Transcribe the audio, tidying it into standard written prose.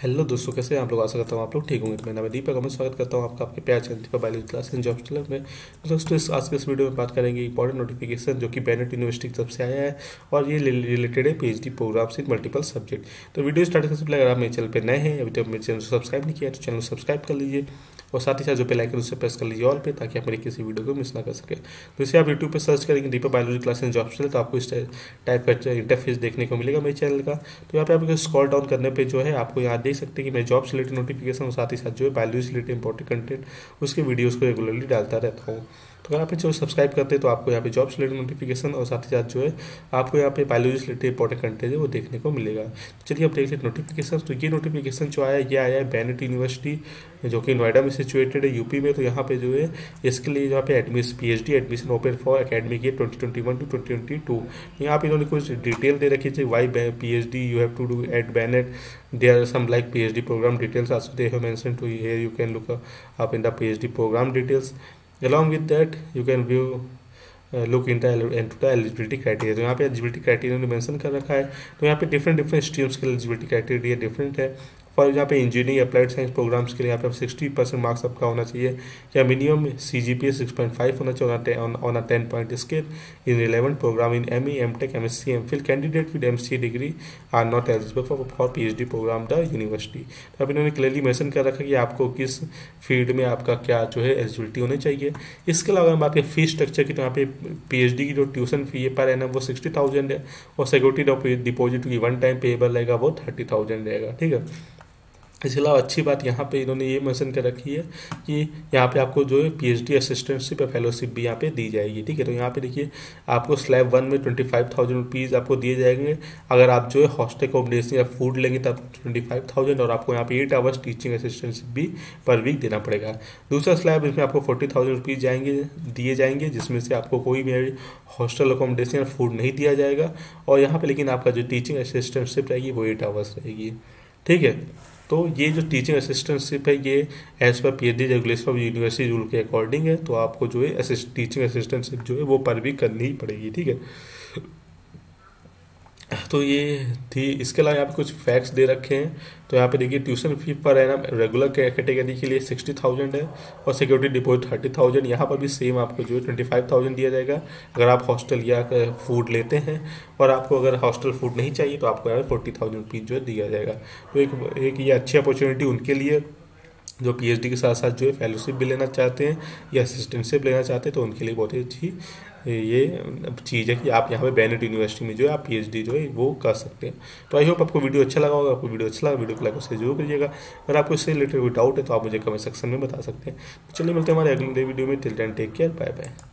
Hello दोस्तों, कैसे हैं आप लोग। आशा करता हूँ आप लोग ठीक होंगे। तो मेरा नाम है दीपक, मैं स्वागत करता हूँ आपका आपके प्यार channel Deepak biology class and jobs club में। तो दोस्तों आज के इस वीडियो में बात करेंगे इंपॉर्टेंट नोटिफिकेशन जो कि बेनेट यूनिवर्सिटी की तरफ से आया है और ये रिलेटेड है PhD programs in multiple subject. तो वीडियो स्टार्ट करने से पहले अगर आप मेरे चैनल पर नए हैं, अभी तक मेरे चैनल को सब्सक्राइब नहीं किया तो चैनल को सब्सक्राइब कर लीजिए और साथ ही साथ जो बेल आइकन उससे प्रेस कर लीजिए ऑल पे, ताकि आप मेरी किसी वीडियो को मिस ना कर सके। तो इसे आप यूट्यूब पर सर्च करेंगे Deepak biology class and jobs club, तो आपको इस टाइप का इंटरफेस देखने को मिलेगा मेरे चैनल का। तो यहाँ पे आपको स्क्रॉल डाउन करने पे जो है आपको यहाँ देख सकते हैं कि मैं जॉब से रिलेटेड नोटिफिकेशन और साथ ही साथ जो है बायोलॉजी से रिलेटेड इंपॉर्टेंट कंटेंट उसके वीडियोस को रेगुलरली डालता रहता हूँ। तो अगर आप जो सब्सक्राइब करते हैं तो आपको यहाँ पे जॉब से रिलेटेड नोटिफिकेशन और साथ ही साथ जो है आपको यहाँ पे बायोलॉजी से रिलेटेड इंपॉर्टेंट कंटेंट है वो देखने को मिलेगा। तो चलिए अब देख लेते नोटिफिकेशन। तो ये नोटिफिकेशन जो आया ये आया है बेनेट यूनिवर्सिटी जो कि नोएडा में सिचुएटेड है यूपी में। तो यहाँ पे जो है इसके लिए यहाँ पे PhD admission open for academic year 2021 to 2022। यहाँ पे इन्होंने कुछ डिटेल दे रखी है why PhD you have to do at Bennett. There are some like PhD program details also they have mentioned to here. You can look up in the PhD program details. Along with that, you can view look in the eligibility criteria. तो यहाँ पे eligibility criteria ने mention कर रखा है। तो यहाँ पे डिफरेंट स्ट्रीम्स के लिए एलिजिबिलिटी क्राइटेरिया डिफरेंट है। फॉर यहाँ पे इंजीनियरिंग अप्लाइड साइंस प्रोग्राम्स के लिए यहाँ पे 60% मार्क्स आपका होना चाहिए या मिनिमम CGPA 6.5 होना चाहिए on a 10 point scale in relevant program in ME MTech MSc MPhil candidate with MCA degree are not eligible for PhD program the university. तो अब इन्होंने क्लियरली मेंशन कर रखा है कि आपको किस फील्ड में आपका क्या जो है एलिजिबिलिटी होनी चाहिए। इसके अलावा बात करें फी स्ट्रक्चर की, तो यहाँ पे PhD की जो ट्यूशन फी है पर एनम वो 60,000 है और सिक्योरिटी डिपॉजिट की वन टाइम पेएबल रहेगा वो 30,000 रहेगा। ठीक है। इसके अलावा अच्छी बात यहाँ पे इन्होंने ये मेंशन कर रखी है कि यहाँ पे आपको जो है PhD असिस्टेंटशिप या फेलोशिप भी यहाँ पे दी जाएगी। ठीक है। तो यहाँ पे देखिए आपको स्लैब 1 में 25,000 रुपीज़ आपको दिए जाएंगे। अगर आप जो है हॉस्टल अकोमोडेशन या फूड लेंगे तब 25,000 और आपको यहाँ पे 8 आवर्स टीचिंग असिस्टेंटशिप भी पर वीक देना पड़ेगा। दूसरा स्लैब इसमें आपको 40,000 रुपीज़ दिए जाएंगे जिसमें से आपको कोई भी हॉस्टल अकोमोडेशन या फूड नहीं दिया जाएगा और यहाँ पे लेकिन आपका जो टीचिंग असिस्टेंटशिप रहेगी वो 8 आवर्स रहेगी। ठीक है। तो ये जो टीचिंग असिस्टेंटशिप है ये as per PhD regulation of university rule के अकॉर्डिंग है। तो आपको जो है टीचिंग असिस्टेंटशिप जो है वो पर वीक करनी ही पड़ेगी। ठीक है। तो ये थी। इसके अलावा यहाँ पे कुछ फैक्ट्स दे रखे हैं। तो यहाँ पे देखिए ट्यूशन फी पर है ना रेगुलर कैटेगरी के लिए 60,000 है और सिक्योरिटी डिपॉजिट 30,000। यहाँ पर भी सेम आपको जो है 25,000 दिया जाएगा अगर आप हॉस्टल या फूड लेते हैं और आपको अगर हॉस्टल फूड नहीं चाहिए तो आपको यहाँ 40,000 रुपीज़ जो है दिया जाएगा। तो एक ये अच्छी अपॉर्चुनिटी उनके लिए जो PhD के साथ साथ जो है फेलोशिप भी लेना चाहते हैं या असिस्टेंटशिप लेना चाहते हैं, तो उनके लिए बहुत ही अच्छी ये चीज़ है कि आप यहाँ पे बेनेट यूनिवर्सिटी में जो है आप PhD जो है वो कर सकते हैं। तो आई होप आपको वीडियो अच्छा लगा होगा। आपको वीडियो अच्छा लगा वीडियो को लाइक और जरूर करिएगा। अगर आपको इससे रिलेटेड कोई डाउट है तो आप मुझे कमेंट सेक्शन में बता सकते हैं। तो चलिए मिलते हैं हमारे अगले वीडियो में। Till then take care, bye bye.